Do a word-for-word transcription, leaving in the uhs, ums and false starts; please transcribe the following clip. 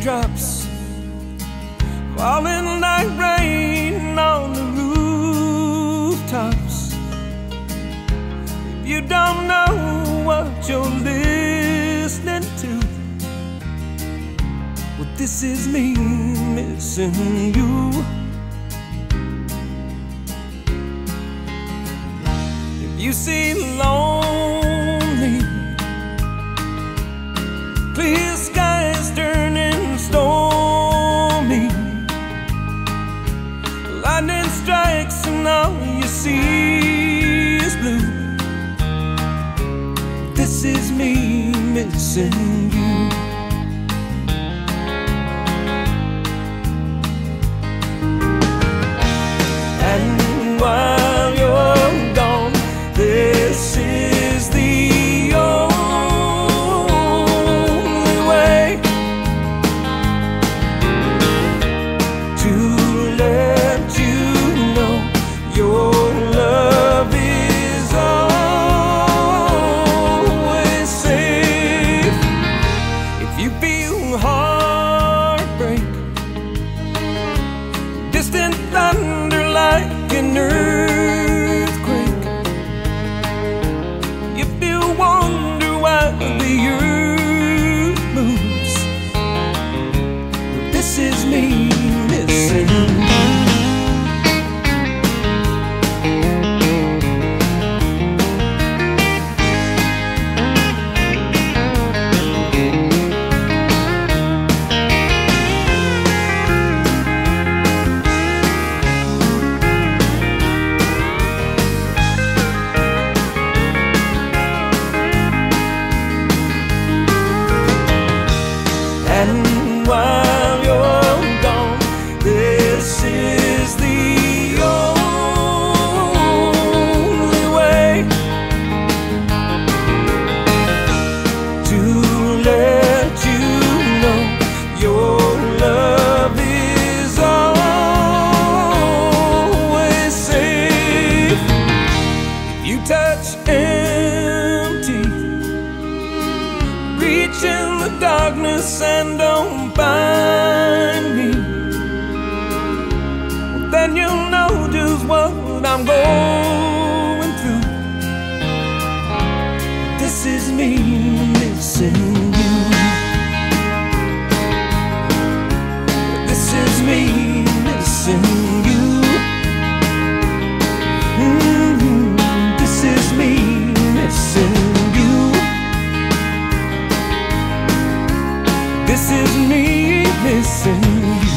raindrops falling like rain on the rooftops. If you don't know what you're listening to, well, this is me missing you. If you seem lonely, clear skies turning stormy, lightning strikes and all you see is blue. This is me missing you. And while you're gone, this is the only way to let you know your love is always safe. If you feel heartbreak, distant thunder like an earthquake, if you wonder why the earth moves, this is me missing you. And while you're gone, this is the only way to let you know your love is always safe. If you touch empty, reach in the darkness and don't find me, well, then you'll know just what I'm going through. This is me missing you. This is me missing you. Mm-hmm. This is me missing you. This is me missing you.